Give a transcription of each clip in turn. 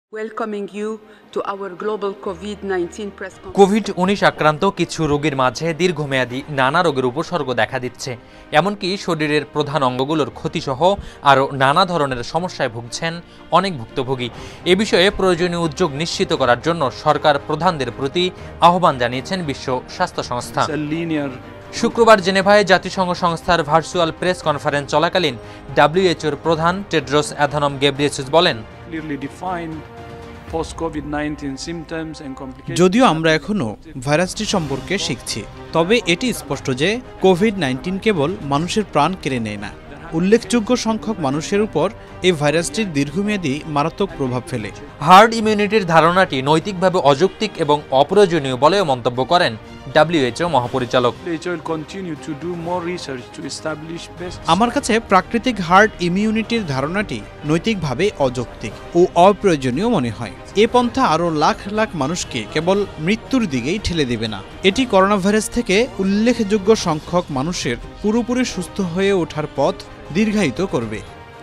COVID-19 আক্রান্ত কিছু রোগীর মাঝে দীর্ঘমেয়াদী নানা রোগের উপসর্গ দেখা দিচ্ছে। এমনকি শরীরের প্রধান অঙ্গগুলোর ক্ষতিসহ আরও নানা ধরনের সমস্যায় ভুগছেন অনেক ভুক্তভোগী। এ বিষয়ে প্রয়োজনীয় উদ্যোগ নিশ্চিত করার জন্য সরকার প্রধানদের প্রতি আহ্বান জানিয়েছেন বিশ্ব স্বাস্থ্য সংস্থা। শুক্রবার জেনেভায় জাতিসংঘ সংস্থার ভার্চুয়াল প্রেস কনফারেন্স চলাকালীন WHO-র প্রধান টেড্রোস অ্যাধানম গেব্রিয়েসাস বলেন, যদিও আমরা এখনও ভাইরাসটি সম্পর্কে শিখছি, তবে এটি স্পষ্ট যে কোভিড-19 কেবল মানুষের প্রাণ কেড়ে নেয় না, উল্লেখযোগ্য সংখ্যক মানুষের উপর এই ভাইরাসটির দীর্ঘমেয়াদী মারাত্মক প্রভাব ফেলে। হার্ড ইমিউনিটির ধারণাটি নৈতিকভাবে অযৌক্তিক এবং অপ্রয়োজনীয় বলেও মন্তব্য করেন WHO মহাপরিচালক। আমার কাছে প্রাকৃতিক হার্ড ইমিউনিটির ধারণাটি নৈতিকভাবে অযৌক্তিক ও অপ্রয়োজনীয় মনে হয়। এ পন্থা আরও লাখ লাখ মানুষকে কেবল মৃত্যুর দিকেই ঠেলে দেবে না, এটি করোনা ভাইরাস থেকে উল্লেখযোগ্য সংখ্যক মানুষের পুরোপুরি সুস্থ হয়ে ওঠার পথ দীর্ঘায়িত করবে।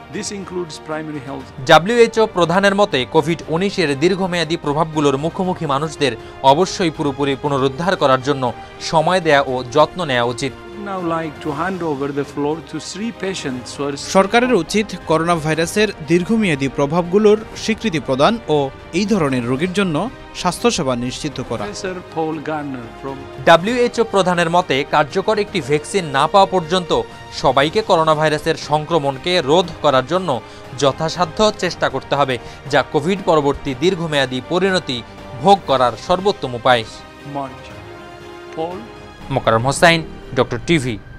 WHO প্রধানের মতে কোভিড-19 দীর্ঘমেয়াদী প্রভাবগুলোর মুখোমুখি মানুষদের অবশ্যই পুরোপুরি পুনরুদ্ধার করার জন্য সময় দেয়া ও যত্ন নেওয়া উচিত। সরকারের উচিত করোনা ভাইরাসের দীর্ঘমেয়াদী প্রভাবগুলোর স্বীকৃতি প্রদান ও এই ধরনের রোগীর জন্য স্বাস্থ্যসেবা নিশ্চিত করা। WHO প্রধানের মতে কার্যকর একটি ভ্যাকসিন না পাওয়া পর্যন্ত সবাইকে করোনা ভাইরাসের সংক্রমণকে রোধ করার জন্য যথাসাধ্য চেষ্টা করতে হবে, যা কোভিড পরবর্তী দীর্ঘমেয়াদী পরিণতি ভোগ করার সর্বোত্তম উপায়। Mokarram Hossain, doctor TV.